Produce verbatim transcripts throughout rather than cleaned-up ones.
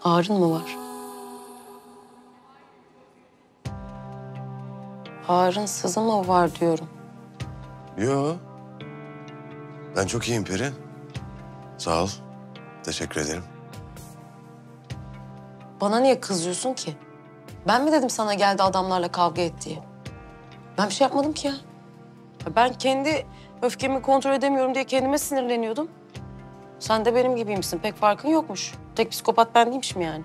Ağrın mı var? Ağrın, sızın mı var diyorum. Yo. Ben çok iyiyim Peri. Sağ ol. Teşekkür ederim. Bana niye kızıyorsun ki? Ben mi dedim sana geldi adamlarla kavga et diye? Ben bir şey yapmadım ki ya. Ben kendi öfkemi kontrol edemiyorum diye kendime sinirleniyordum. Sen de benim gibiymişsin. Pek farkın yokmuş. Tek psikopat ben değilmişim yani.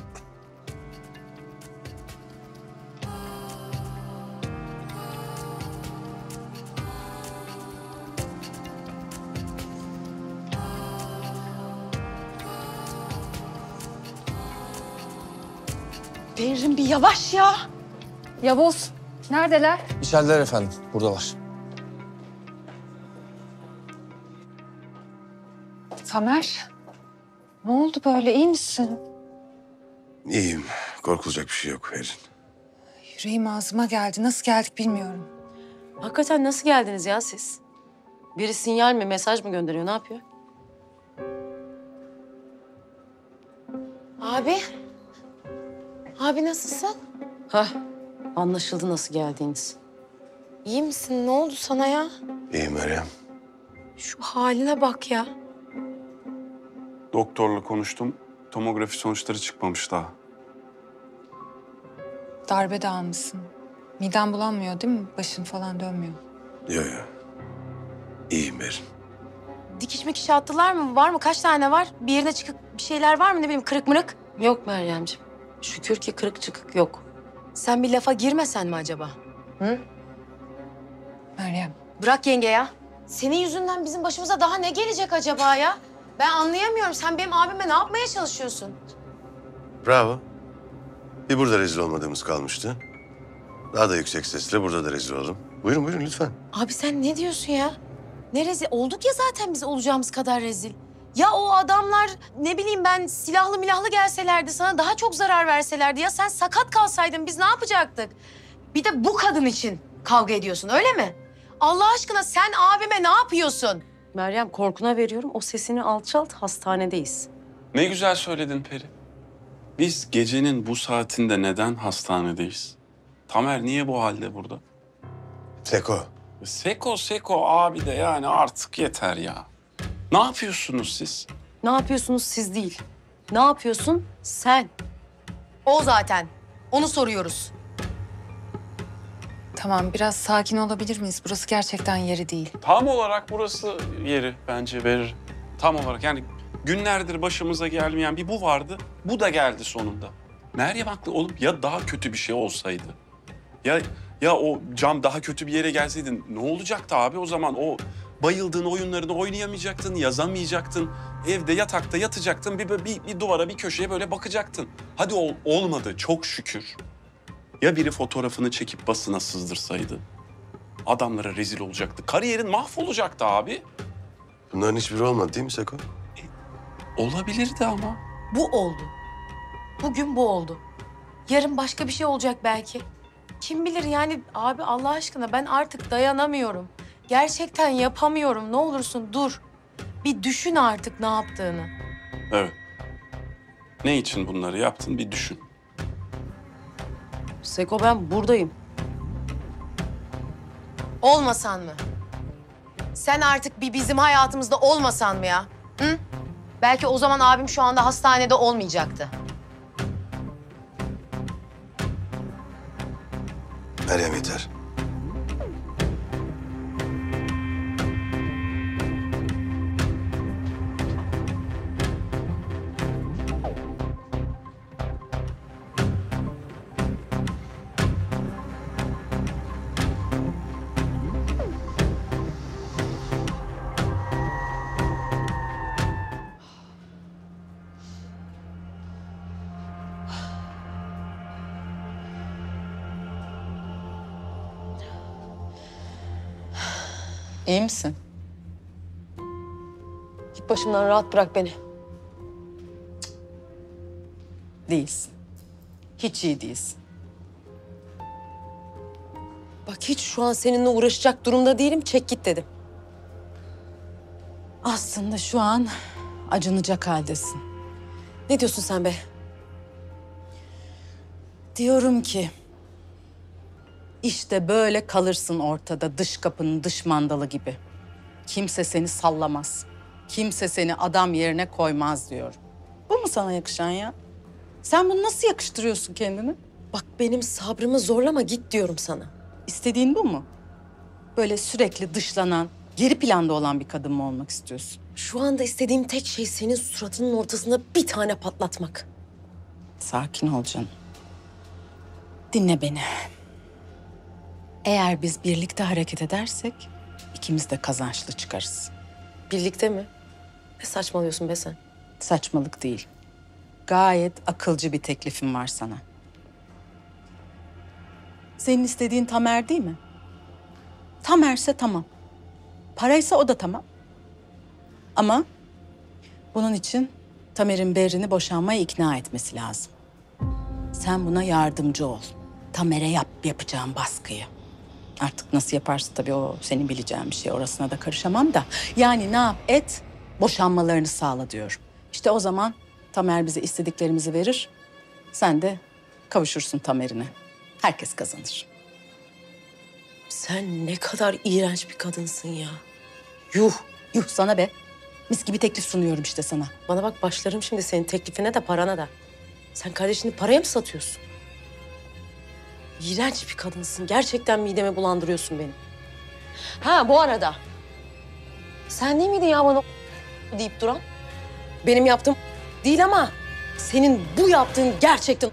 Berrin bir yavaş ya. Yavuz, neredeler? İçerideler efendim, buradalar. Tamer, ne oldu böyle, iyi misin? İyiyim. Korkulacak bir şey yok Perin. Yüreğim ağzıma geldi. Nasıl geldik bilmiyorum. Hakikaten nasıl geldiniz ya siz? Biri sinyal mi, mesaj mı gönderiyor, ne yapıyor? Abi. Abi nasılsın? Hah, anlaşıldı nasıl geldiğiniz. İyi misin? Ne oldu sana ya? İyiyim Meryem. Şu haline bak ya. Doktorla konuştum. Tomografi sonuçları çıkmamış daha. Darbe de almışsın. Miden bulanmıyor değil mi? Başın falan dönmüyor. Yo yo. İyiyim Berin. Dikiş mikiş attılar mı? Var mı? Kaç tane var? Bir yerine çıkık bir şeyler var mı? Ne bileyim kırık mırık? Yok Meryemciğim. Şükür ki kırık çıkık yok. Sen bir lafa girmesen mi acaba? Hı? Meryem. Bırak yenge ya. Senin yüzünden bizim başımıza daha ne gelecek acaba ya? Ben anlayamıyorum. Sen benim abime ne yapmaya çalışıyorsun? Bravo. Bir burada rezil olmadığımız kalmıştı. Daha da yüksek sesle burada da rezil olalım. Buyurun buyurun lütfen. Abi sen ne diyorsun ya? Ne rezil? Olduk ya zaten biz olacağımız kadar rezil. Ya o adamlar ne bileyim ben silahlı milahlı gelselerdi sana daha çok zarar verselerdi. Ya sen sakat kalsaydın biz ne yapacaktık? Bir de bu kadın için kavga ediyorsun öyle mi? Allah aşkına sen abime ne yapıyorsun? Meryem korkuna veriyorum. O sesini alçalt, hastanedeyiz. Ne güzel söyledin Peri. Biz gecenin bu saatinde neden hastanedeyiz? Tamer niye bu halde burada? Seko. Seko Seko abi de yani artık yeter ya. Ne yapıyorsunuz siz? Ne yapıyorsunuz siz değil. Ne yapıyorsun sen? O zaten. Onu soruyoruz. Tamam, biraz sakin olabilir miyiz? Burası gerçekten yeri değil. Tam olarak burası yeri bence verir. Tam olarak yani günlerdir başımıza gelmeyen bir bu vardı. Bu da geldi sonunda. Meryem haklı olup ya daha kötü bir şey olsaydı. Ya ya o cam daha kötü bir yere gelseydi ne olacaktı abi o zaman? O bayıldığın oyunlarını oynayamayacaktın, yazamayacaktın. Evde yatakta yatacaktın, bir, bir, bir duvara, bir köşeye böyle bakacaktın. Hadi ol, olmadı çok şükür. Ya biri fotoğrafını çekip basına sızdırsaydı? Adamlara rezil olacaktı. Kariyerin mahvolacaktı abi. Bunların hiçbiri olmadı değil mi Seko? Olabilirdi ama. Bu oldu. Bugün bu oldu. Yarın başka bir şey olacak belki. Kim bilir yani abi Allah aşkına ben artık dayanamıyorum. Gerçekten yapamıyorum. Ne olursun dur. Bir düşün artık ne yaptığını. Evet. Ne için bunları yaptın bir düşün. Seko ben buradayım. Olmasan mı? Sen artık bir bizim hayatımızda olmasan mı ya? Hı? Belki o zaman abim şu anda hastanede olmayacaktı. Meryem yeter. İyi misin? Git başımdan rahat bırak beni. Cık. Değilsin. Hiç iyi değilsin. Bak hiç şu an seninle uğraşacak durumda değilim. Çek git dedim. Aslında şu an acınacak haldesin. Ne diyorsun sen be? Diyorum ki işte böyle kalırsın ortada dış kapının dış mandalı gibi. Kimse seni sallamaz. Kimse seni adam yerine koymaz diyorum. Bu mu sana yakışan ya? Sen bunu nasıl yakıştırıyorsun kendini? Bak benim sabrımı zorlama git diyorum sana. İstediğin bu mu? Böyle sürekli dışlanan, geri planda olan bir kadın mı olmak istiyorsun? Şu anda istediğim tek şey senin suratının ortasında bir tane patlatmak. Sakin ol canım. Dinle beni. Eğer biz birlikte hareket edersek ikimiz de kazançlı çıkarız. Birlikte mi? Ne saçmalıyorsun be sen? Saçmalık değil. Gayet akılcı bir teklifim var sana. Senin istediğin Tamer değil mi? Tamer'se tamam. Paraysa o da tamam. Ama bunun için Tamer'in Berrin'i boşanmaya ikna etmesi lazım. Sen buna yardımcı ol. Tamer'e yap yapacağım baskıyı. Artık nasıl yaparsın tabii o senin bileceğin bir şey. Orasına da karışamam da. Yani ne yap et, boşanmalarını sağla diyorum. İşte o zaman Tamer bize istediklerimizi verir. Sen de kavuşursun Tamer'ine. Herkes kazanır. Sen ne kadar iğrenç bir kadınsın ya. Yuh. Yuh sana be. Mis gibi teklif sunuyorum işte sana. Bana bak başlarım şimdi senin teklifine de parana da. Sen kardeşini paraya mı satıyorsun? İğrenç bir kadınsın. Gerçekten midemi bulandırıyorsun benim. Ha bu arada. Sen değil miydin ya bana deyip duran? Benim yaptığım değil ama senin bu yaptığın gerçekten...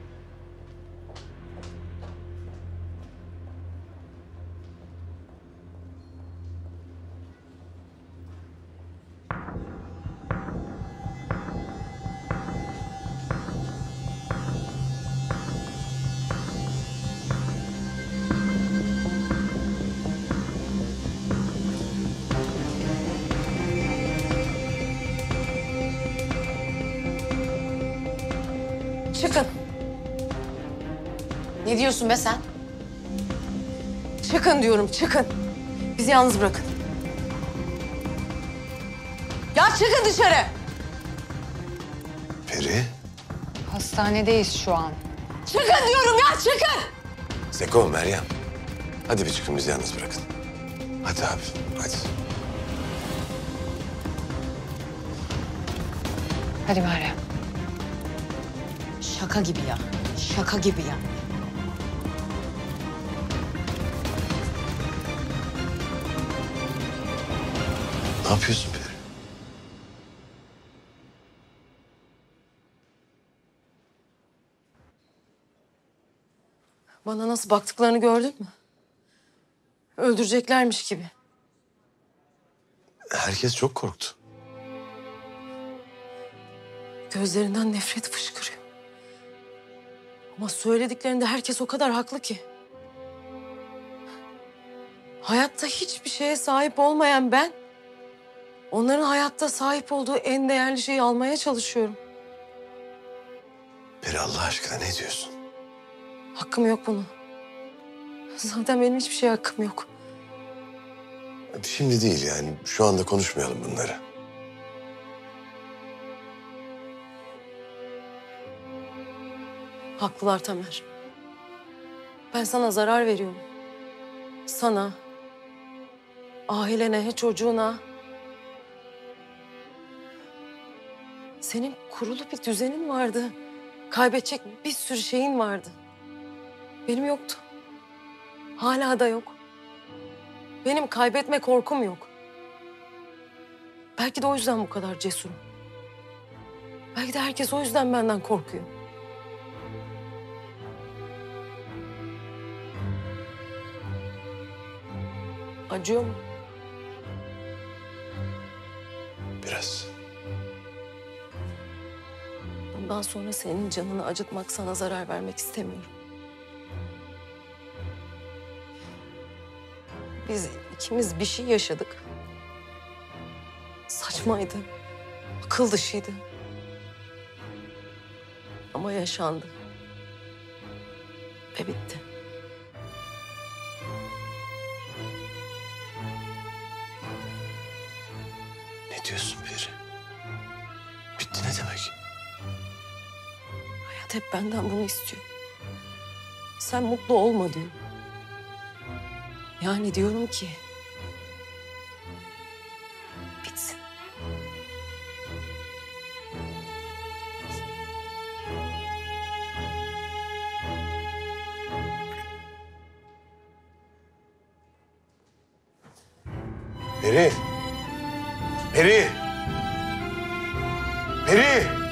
Çıkın. Ne diyorsun be sen? Çıkın diyorum, çıkın. Bizi yalnız bırakın. Ya çıkın dışarı. Peri, Hastanedeyiz şu an. Çıkın diyorum ya, çıkın. Zeko, Meryem. Hadi bir çıkın bizi yalnız bırakın. Hadi abi, hadi. Hadi Meryem. Şaka gibi ya, şaka gibi ya. Ne yapıyorsun Peri? Bana nasıl baktıklarını gördün mü? Öldüreceklermiş gibi. Herkes çok korktu. Gözlerinden nefret fışkırıyor. Ama söylediklerinde herkes o kadar haklı ki. Hayatta hiçbir şeye sahip olmayan ben... onların hayatta sahip olduğu en değerli şeyi almaya çalışıyorum. Peri Allah aşkına ne diyorsun? Hakkım yok bunun. Zaten benim hiçbir şeye hakkım yok. Şimdi değil yani. Şu anda konuşmayalım bunları. Haklılar Tamer. Ben sana zarar veriyorum. Sana, ailene, çocuğuna. Senin kurulu bir düzenin vardı. Kaybedecek bir sürü şeyin vardı. Benim yoktu. Hala da yok. Benim kaybetme korkum yok. Belki de o yüzden bu kadar cesurum. Belki de herkes o yüzden benden korkuyor. Acıyor mu? Biraz. Bundan sonra senin canını acıtmak, sana zarar vermek istemiyorum. Biz ikimiz bir şey yaşadık. Saçmaydı, akıl dışıydı. Ama yaşandı. Ve bitti. Ne diyorsun Peri? Bitti ne demek? Hayat hep benden bunu istiyor. sen mutlu olma diyor. Yani diyorum ki bitsin. Peri. Peri. Peri.